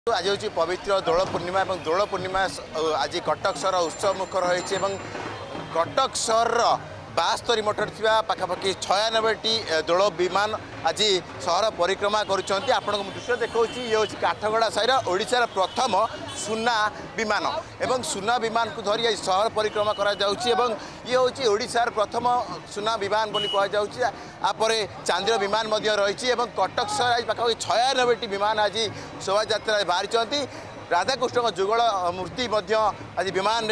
आज हूँ पवित्र दोल पूर्णिमा और दोल पूर्णिमा आज कटक सहर उत्सव मुखर होती कटक सहर 72 मठर पाखापाखि 96टी दोल विमान आज सहर परिक्रमा करुँच आपण दृश्य देखा ये हूँ काठगड़ा साहिर ओडिशार प्रथम सुना विमान एवं सुना विमान को धरी आज सहर परिक्रमा करा ये हूँ ओडिशार प्रथम सुना विमान बोली कहुपर चांदीर विमान रही कटक सहर आज पाखापाखि 96टी विमान आज शोभा यात्रा बाहरी राधाकृष्ण जुगल मूर्ति आज विमान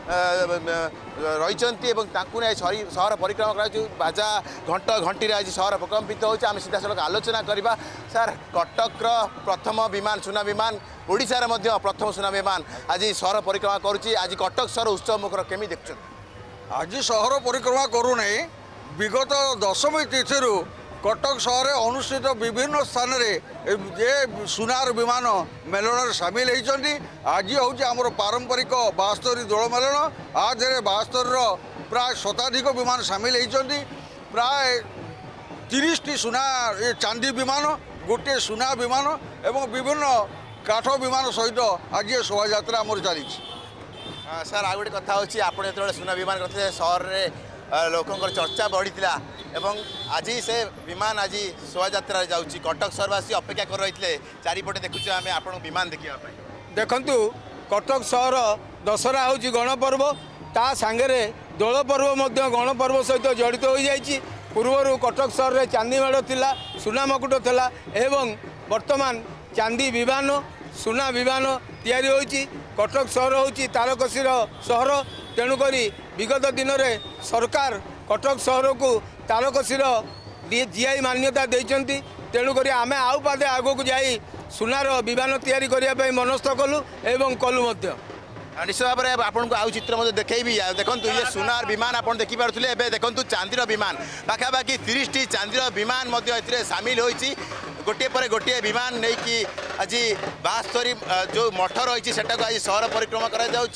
रही सहर परिक्रमा कर बाजा घंट घंटी आज सहर प्रकम्पित होम सीधा सड़क आलोचना करवा सर कटक प्रथम विमान सुना विमान ओडिशार प्रथम सुना विमान आज सहर परिक्रमा करुच्ची आज कटक सहर उत्सव मुखर केमी देखुं आज सहर परिक्रमा करूना विगत दशमी तिथि कटक सहर अनुष्ठित विभिन्न स्थान में सुनार विमान मेलन सामिल होती आज हूँ आमर पारंपरिक 72 दोल मेलन आज 72 प्राय शताधिक विमान सामिल होती प्राय 30टी सुना चांदी विमान गोटे सुना विमान एवं विभिन्न काठ विमान सहित आज शोभा यात्रा आमर चली। सर आ गए कथा होची आपण जो सुना विमान करते सहर में लोकंर चर्चा बढ़ीला एवं आज से विमान आज शोभा यात्रा जाऊँगी कटक सहरवासी अपेक्षा कर रही चारिपटे देखुचे आम आप विमान देखा देखु कटक सहर दशहरा हूँ गणपर्व ता सांगे दोल पर्व गणपर्व सहित जड़ित हो जाइए पूर्वर कटक सहर में चांदी मेढ़ थिला सुना मकुट थिला एवं वर्तमान चांदी विमान सुना विमान तैयारी होइछि कटक सहर होइछि तारकसीर सहर तेणुक विगत दिन में सरकार कटक सहर को तारकसीर जीआई मान्यता देइछन्ति तेणुक आम आउ पादे आगक जाई सुनार विमान तैयारी करने मनस्थ कलु एवं कलु निश्चित भाव में आपको आउ चित्र देखी देखो ये सुनार विमान आप देखिपे देखो चांदीर विमान पाखापाखि 30टी चांदीर विमान सामिल होती गोटे पर गोटे विमान नहीं कि आज 72 जो मठ रही है आज सहर परिक्रमा करा।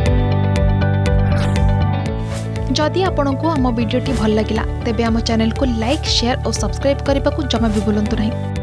जदि आपंक आम भिडी भल लगा तेब आम चैनल को लाइक शेयर और सब्सक्राइब करने को जमा भी भूलु नहीं।